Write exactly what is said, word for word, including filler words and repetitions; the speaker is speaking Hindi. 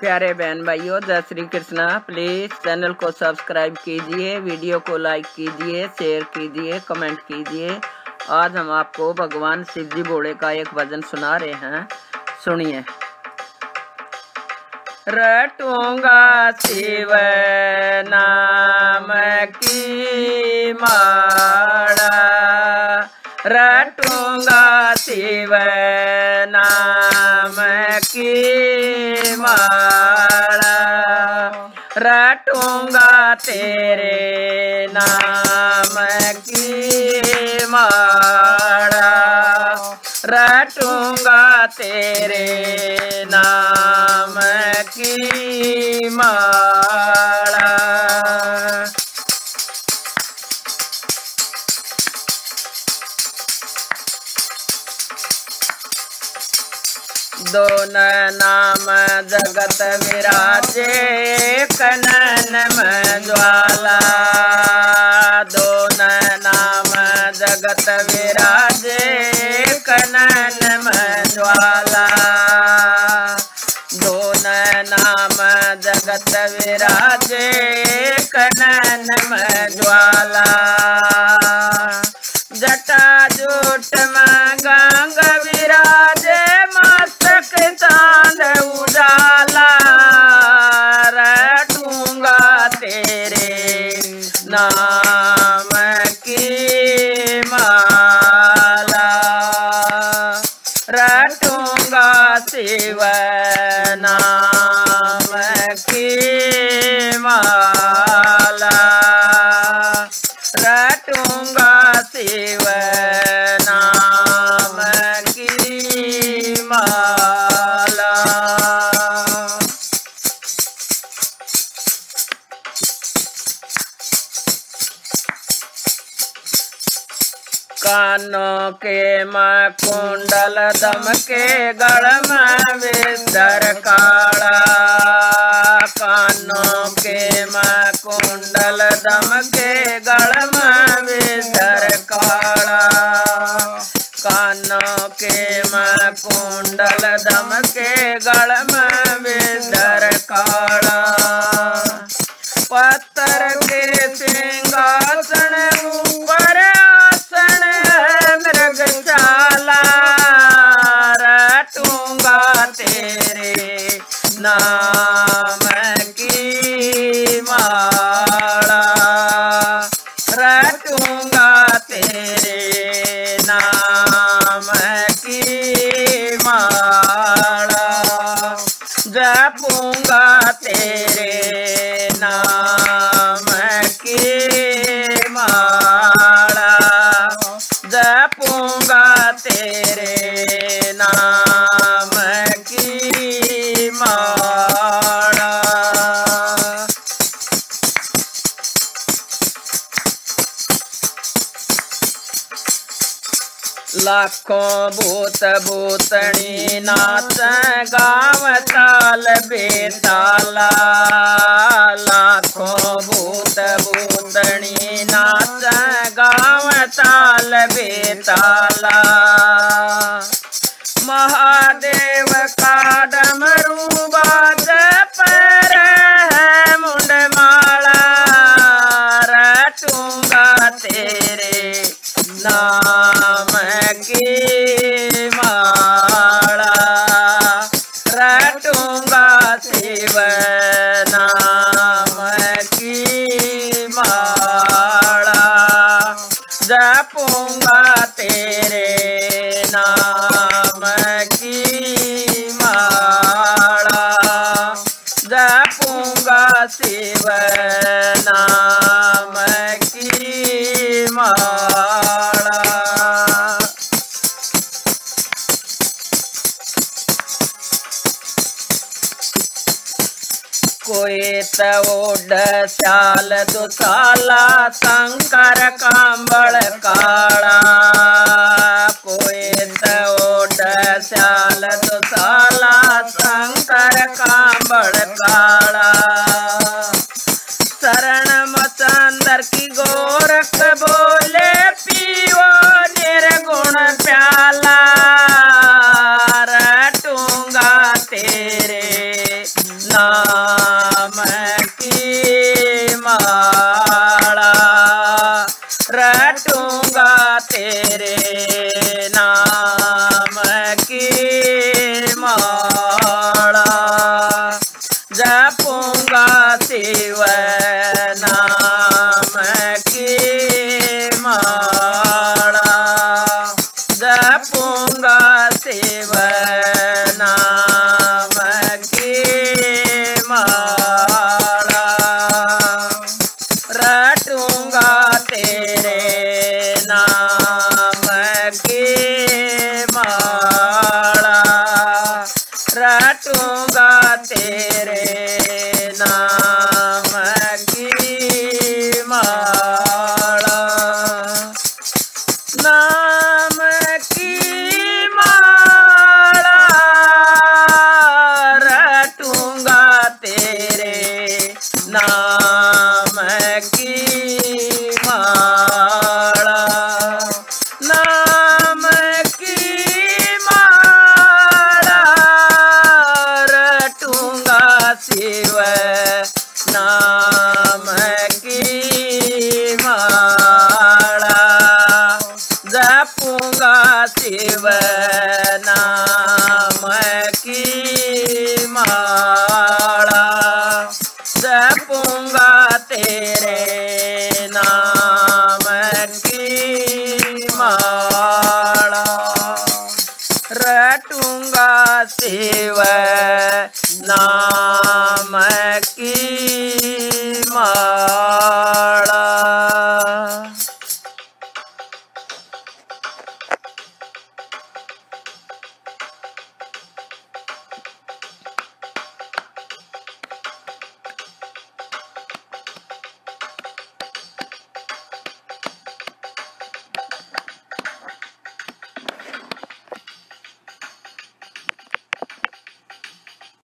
प्यारे बहन भाइयों, जय श्री कृष्णा। प्लीज चैनल को सब्सक्राइब कीजिए, वीडियो को लाइक कीजिए, शेयर कीजिए, कमेंट कीजिए। आज हम आपको भगवान शिव जी भोले का एक भजन सुना रहे हैं, सुनिए। रटूंगा शिव नाम की माला, रटूंगा शिव नाम की माला, रटूंगा तेरे नाम की माला, रटूंगा तेरे नाम की माला। दोनों नाम जगत विराजे, कनन में ज्वाला, दोनों नाम जगत विराजे, कनन में ज्वाला, दोनों नाम जगत विराजे, कनन में ज्वाला, जटा जूट में गंग विराजे, मस्तक चांद उजाला, रटूंगा तेरे नाम की माला, रटूंगा शिव नाम की माला, रटूंगा शिव नाम की माला। कानों के में कुंडल दम के, गढ़ में विद्दर काला, कानों के में कुंडल दम के, गढ़ में विद्दर काला, कानों के में कुंडल दम के, गढ़ में विद्दर काला, पत्थर के सिंहासन ऊपर आसन मृगशाला, रटूंगा तेरे नाम की माला, रटूंगा तेरे नाम की माला, जपूंगा तेरे नाम की माला, जपूंगा तेरे नाम की माला। लाखों भूत भूतनी नाच गाँव ताल बेताला, लाखों भूत भूतनी नाच गाँव ताल बेताला, महादेव का डमरू बाज पर है मुंडमाला, रटूंगा तेरे नाम की माला, रटूंगा शिव नाम की माला, जपूंगा तेरे नाम की माला, जपूंगा शिव नाम की माला। कोई तोड श्याल दुसाला, शंकर कांबड़ काला, कोई तोड श्याल दुसाला, शंकर कांबड़ काला, शरण मचंदर की गोरख बोले, पीओ निर्गुण प्याला, रटूंगा तेरे जपूंगा शिव नाम की माला, जपूंगा शिव नाम की माला, रटूंगा तेरे नाम की माला, रटूंगा तेरे नाम की माला, नाम की माला, रटूंगा तेरे नाम की माला, नाम की माला, रटूंगा शिव नाम की माला, जपूंगा शिव नाम की माला, जपूंगा तेरे नाम की माला, रटूंगा शिव